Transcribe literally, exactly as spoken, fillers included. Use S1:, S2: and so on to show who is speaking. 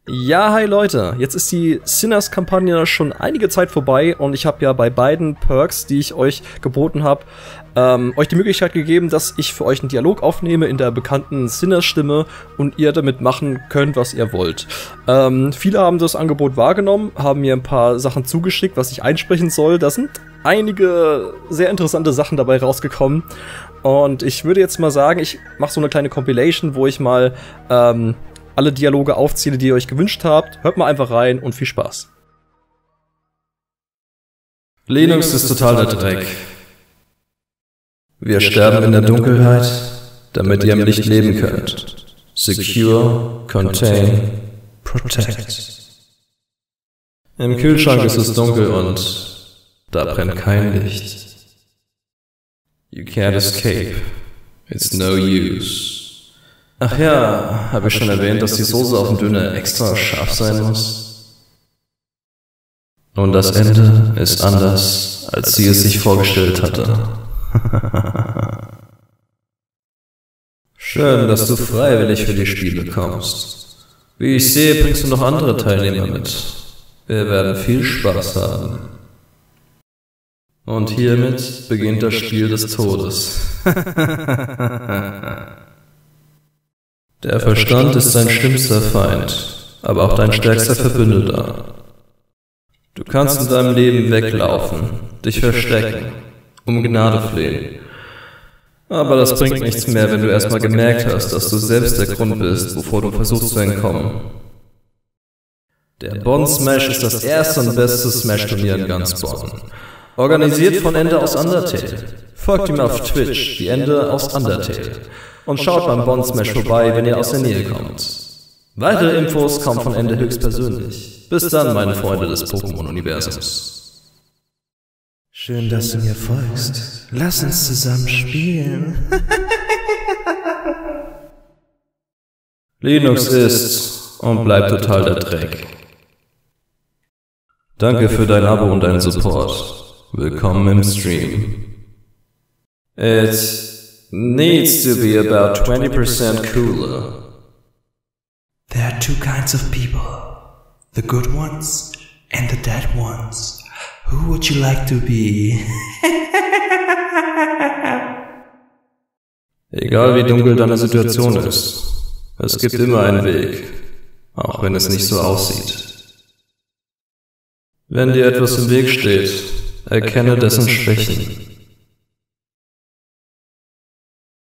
S1: Ja, hi Leute, jetzt ist die Sinners-Kampagne schon einige Zeit vorbei und ich habe ja bei beiden Perks, die ich euch geboten habe, ähm, euch die Möglichkeit gegeben, dass ich für euch einen Dialog aufnehme in der bekannten Sinners-Stimme und ihr damit machen könnt, was ihr wollt. Ähm, viele haben das Angebot wahrgenommen, haben mir ein paar Sachen zugeschickt, was ich einsprechen soll. Da sind einige sehr interessante Sachen dabei rausgekommen und ich würde jetzt mal sagen, ich mache so eine kleine Compilation, wo ich mal ähm, alle Dialoge aufzähle, die ihr euch gewünscht habt. Hört mal einfach rein und viel Spaß.
S2: Linux ist total der Dreck. Wir sterben in der Dunkelheit, damit ihr im Licht leben könnt. Secure, Contain, Protect. Im Kühlschrank ist es dunkel und da brennt kein Licht. You can't escape. It's no use. Ach ja, habe ich schon erwähnt, dass die Soße auf dem Döner extra scharf sein muss? Und das Ende ist anders, als sie es sich vorgestellt hatte. Schön, dass du freiwillig für die Spiele kommst. Wie ich sehe, bringst du noch andere Teilnehmer mit. Wir werden viel Spaß haben. Und hiermit beginnt das Spiel des Todes. Der Verstand ist dein schlimmster Feind, aber auch dein stärkster Verbündeter. Du kannst in deinem Leben weglaufen, dich verstecken, um Gnade flehen. Aber das bringt nichts mehr, wenn du erstmal gemerkt hast, dass du selbst der Grund bist, wovor du versuchst zu entkommen. Der Bonn Smash ist das erste und beste Smash-Turnier in ganz Bonn. Organisiert von Ende aus Undertale. Folgt ihm auf Twitch, die Ende aus Undertale. Und schaut beim Bonn Smash vorbei, wenn ihr aus der Nähe kommt. Weitere Infos kommen von Ende höchstpersönlich. Bis dann, meine Freunde des Pokémon-Universums.
S3: Schön, dass du mir folgst. Lass uns zusammen spielen.
S2: Linux ist und bleibt total der Dreck. Danke für dein Abo und deinen Support. Willkommen im Stream. It needs to be about twenty percent cooler.
S3: There are two kinds of people. The good ones and the dead ones. Who would you like to be?
S2: Egal wie dunkel deine Situation ist, es gibt immer einen Weg, auch wenn es nicht so aussieht. Wenn dir etwas im Weg steht, erkenne dessen Schwächen.